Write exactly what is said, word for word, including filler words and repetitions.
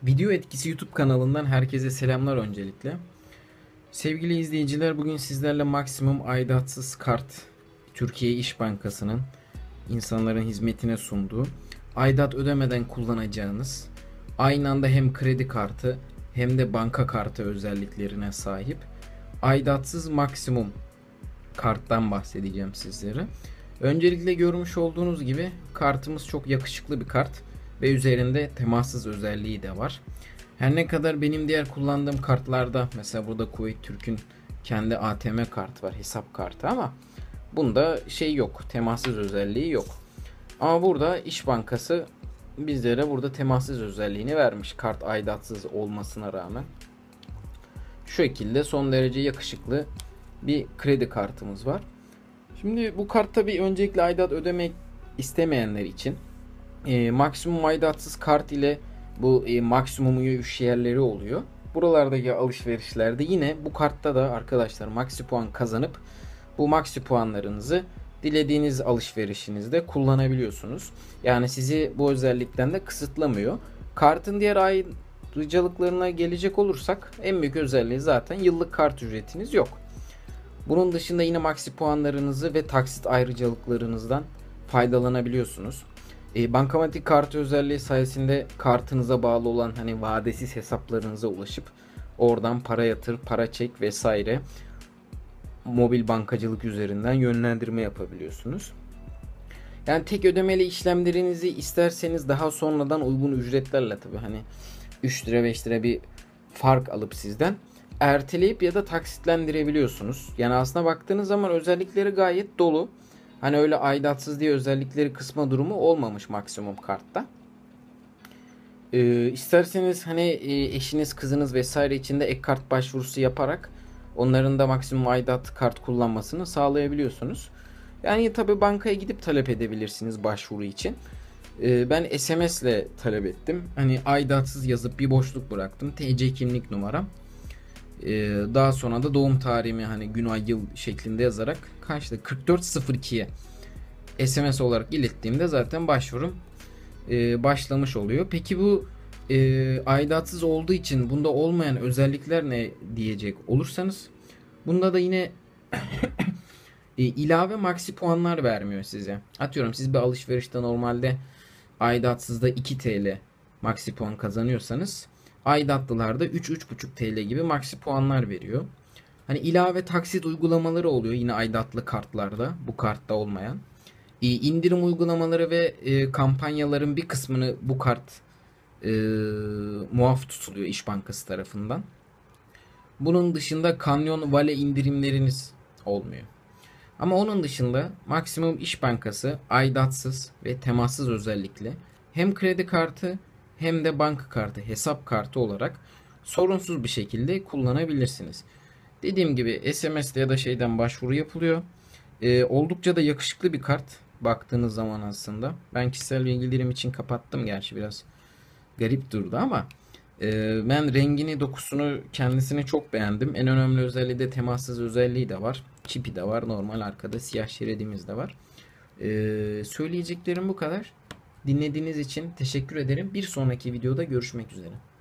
Video Etkisi YouTube kanalından herkese selamlar öncelikle. Sevgili izleyiciler, bugün sizlerle maksimum aidatsız kart, Türkiye İş Bankası'nın insanların hizmetine sunduğu, aidat ödemeden kullanacağınız, aynı anda hem kredi kartı hem de banka kartı özelliklerine sahip aidatsız maksimum karttan bahsedeceğim sizlere. Öncelikle görmüş olduğunuz gibi kartımız çok yakışıklı bir kart ve üzerinde temassız özelliği de var. Her ne kadar benim diğer kullandığım kartlarda, mesela burada Kuveyt Türk'ün kendi A T M kartı var, hesap kartı, ama bunda şey yok, temassız özelliği yok. Ama burada İş Bankası bizlere burada temassız özelliğini vermiş, kart aidatsız olmasına rağmen. Şu şekilde son derece yakışıklı bir kredi kartımız var. Şimdi bu kart tabi öncelikle aidat ödemek istemeyenler için e, maksimum aidatsız kart ile bu e, maksimum üye yerleri oluyor. Buralardaki alışverişlerde yine bu kartta da arkadaşlar maksi puan kazanıp bu maksi puanlarınızı dilediğiniz alışverişinizde kullanabiliyorsunuz. Yani sizi bu özellikten de kısıtlamıyor. Kartın diğer ayrıcalıklarına gelecek olursak en büyük özelliği zaten yıllık kart ücretiniz yok. Bunun dışında yine maksi puanlarınızı ve taksit ayrıcalıklarınızdan faydalanabiliyorsunuz. E, bankamatik kartı özelliği sayesinde kartınıza bağlı olan hani vadesiz hesaplarınıza ulaşıp oradan para yatır, para çek vesaire mobil bankacılık üzerinden yönlendirme yapabiliyorsunuz. Yani tek ödemeli işlemlerinizi isterseniz daha sonradan uygun ücretlerle, tabi hani üç lira beş lira bir fark alıp sizden erteleyip ya da taksitlendirebiliyorsunuz. Yani aslına baktığınız zaman özellikleri gayet dolu. Hani öyle aidatsız diye özellikleri kısma durumu olmamış maksimum kartta. Ee, isterseniz hani e, eşiniz, kızınız vesaire için de ek kart başvurusu yaparak onların da maksimum aidat kart kullanmasını sağlayabiliyorsunuz. Yani tabi bankaya gidip talep edebilirsiniz başvuru için. Ee, ben S M S ile talep ettim. Hani aidatsız yazıp bir boşluk bıraktım. T C kimlik numaram. Ee, daha sonra da doğum tarihimi hani gün ay yıl şeklinde yazarak kaçtı kırk dört sıfır ikiye S M S olarak ilettiğimde zaten başvurum e, başlamış oluyor. Peki bu e, aidatsız olduğu için bunda olmayan özellikler ne diyecek olursanız, bunda da yine e, ilave maksi puanlar vermiyor size. Atıyorum siz bir alışverişte normalde aidatsızda iki TL maksi puan kazanıyorsanız aidatlılarda üç üç buçuk T L gibi maksi puanlar veriyor. Hani ilave taksit uygulamaları oluyor yine aidatlı kartlarda, bu kartta olmayan. E, indirim uygulamaları ve e, kampanyaların bir kısmını bu kart e, muaf tutuluyor İş Bankası tarafından. Bunun dışında Kanyon Vale indirimleriniz olmuyor. Ama onun dışında maksimum İş Bankası aidatsız ve temassız özellikle hem kredi kartı hem de banka kartı, hesap kartı olarak sorunsuz bir şekilde kullanabilirsiniz. Dediğim gibi S M S'de ya da şeyden başvuru yapılıyor. Ee, oldukça da yakışıklı bir kart baktığınız zaman aslında. Ben kişisel bilgilerim için kapattım, gerçi biraz garip durdu ama e, ben rengini, dokusunu, kendisini çok beğendim. En önemli özelliği de temassız özelliği de var. Çipi de var. Normal arkada siyah şeridimiz de var. Ee, söyleyeceklerim bu kadar. Dinlediğiniz için teşekkür ederim. Bir sonraki videoda görüşmek üzere.